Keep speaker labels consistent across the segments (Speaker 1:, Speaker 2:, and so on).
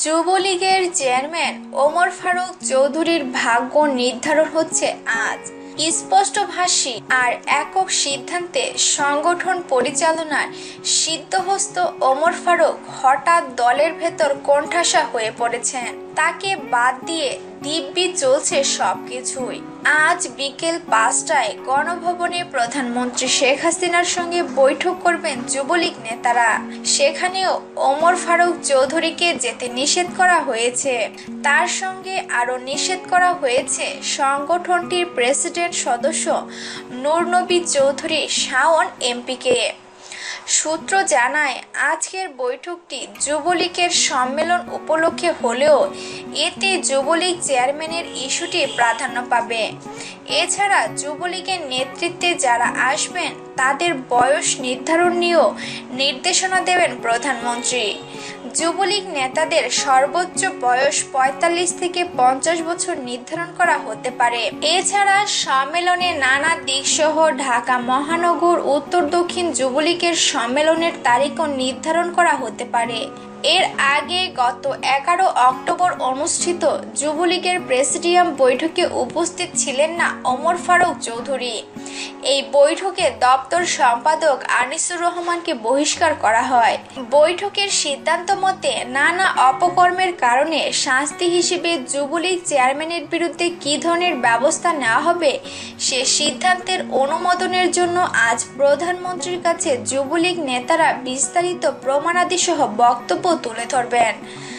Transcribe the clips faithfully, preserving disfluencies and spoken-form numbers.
Speaker 1: যুবলীগের চেয়ারম্যান ওমর ফারুক চৌধুরীর ভাগ্য নির্ধারণ হচ্ছে আজ। স্পষ্টভাষী আর একক সিদ্ধান্তে সংগঠন পরিচালনার সিদ্ধহস্ত ওমর ফারুক হঠাৎ দলের ভেতর কোণঠাসা হয়ে পড়েছেন। তাকে বাদ দিয়ে দিব্যি চলছে সবকিছুই। আজ বিকেল পাঁচটায় গণভবনে প্রধানমন্ত্রী শেখ হাসিনার সঙ্গে বৈঠক করবেন যুবলীগ নেতারা। সেখানেও ওমর ফারুক চৌধুরীকে যেতে নিষেধ করা হয়েছে। তার সঙ্গে আরও নিষেধ করা হয়েছে সংগঠনটির প্রেসিডেন্ট সদস্য নূরনবী চৌধুরী শাওন এমপিকে। সূত্র জানায়, আজকের বৈঠকটি যুবলীগের সম্মেলন উপলক্ষে হলেও এতে যুবলীগ চেয়ারম্যানের ইস্যুটি প্রাধান্য পাবে। এছাড়া যুবলীগের নেতৃত্বে যারা আসবেন তাদের বয়স নির্ধারণ নিয়েও নির্দেশনা দেবেন প্রধানমন্ত্রী। যুবলীগ নেতাদের সর্বোচ্চ বয়স পঁয়তাল্লিশ থেকে পঞ্চাশ বছর নির্ধারণ করা হতে পারে। এছাড়া সম্মেলনে নানা দিকসহ ঢাকা মহানগর উত্তর দক্ষিণ যুবলীগের সম্মেলনের তারিখও নির্ধারণ করা হতে পারে। এর আগে গত এগারো অক্টোবর অনুষ্ঠিত যুবলীগের প্রেসিডিয়াম বৈঠকে উপস্থিত ছিলেন না ওমর ফারুক চৌধুরী। এই বৈঠকে দপ্তর সম্পাদক আনিসুর রহমানকে বহিষ্কার করা হয়। বৈঠকের সিদ্ধান্ত মতে নানা অপকর্মের কারণে শাস্তি হিসেবে যুবলীগ চেয়ারম্যানের বিরুদ্ধে কী ধরনের ব্যবস্থা নেওয়া হবে সে সিদ্ধান্তের অনুমোদনের জন্য আজ প্রধানমন্ত্রীর কাছে যুবলীগ নেতারা বিস্তারিত প্রমাণাদি সহ বক্তব্য তুলে ধরবেন।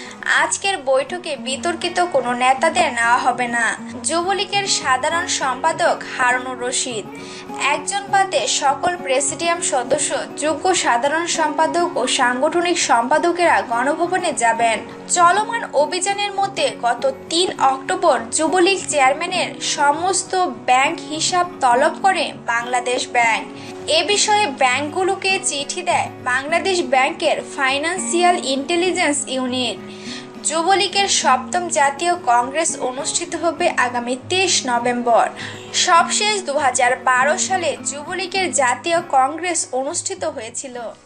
Speaker 1: আজকের বৈঠকে বিতর্কিত কোনো নেতাদের নেওয়া হবে না। যুবলীগের সাধারণ সম্পাদক হারুনুর রশিদ একজন বাদে সকল প্রেসিডিয়াম সদস্য, যোগ্য সাধারণ সম্পাদক ও সাংগঠনিক সম্পাদকেরা গণভবনে যাবেন। চলমান অভিযানের মধ্যে গত তিন অক্টোবর যুবলীগ চেয়ারম্যানের সমস্ত ব্যাংক হিসাব তলব করে বাংলাদেশ ব্যাংক। এ বিষয়ে ব্যাংকগুলোকে চিঠি দেয় বাংলাদেশ ব্যাংকের ফাইন্যান্সিয়াল ইন্টেলিজেন্স ইউনিট। যুবলীগের সপ্তম জাতীয় কংগ্রেস অনুষ্ঠিত হবে আগামী তেইশ নভেম্বর। সবশেষ দু হাজার বারো সালে যুবলীগের জাতীয় কংগ্রেস অনুষ্ঠিত হয়েছিল।